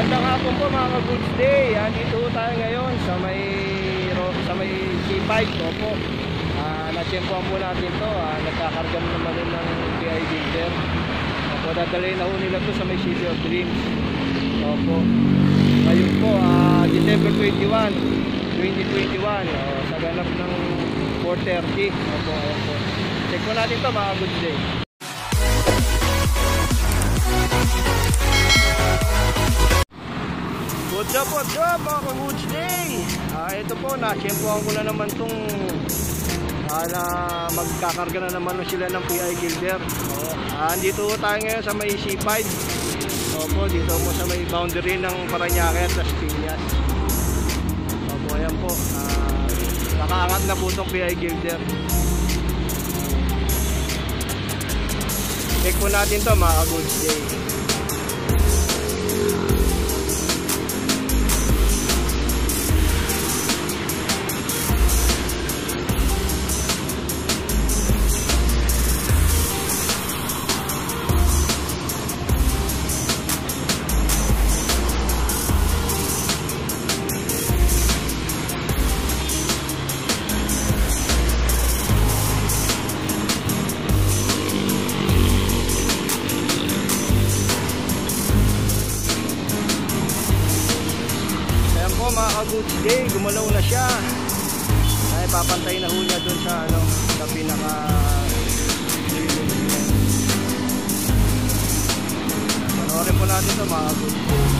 Magandang hapon po mga ka-goods day. Dito tayo ngayon sa may C5. Opo. Na-tsempohan po natin to. Nagkakarga naman ng PI builder. Opo, dadalhin na ho nila to sa may City of Dreams. Opo. Ngayon po, December 21, 2021. Sa ganap ng 4:30. Opo, ayan po. Check po natin to mga ka-goods day. What's up mga ka-goods day. Ito po, na-tsempohan ko na naman itong na magkakarga na naman sila ng PI builder. Andito tayo ngayon sa may C5. Opo, dito po sa may boundary ng Parañaque at Las Piñas. Opo, ayan po. Nakaangat na po itong PI builder. Check po natin to mga ka-goods day. Mga ka-goods day, gumalaw na siya. Ay, papantay na ho niya dun sa sa pinaka panoorin po natin ito mga ka-goods day.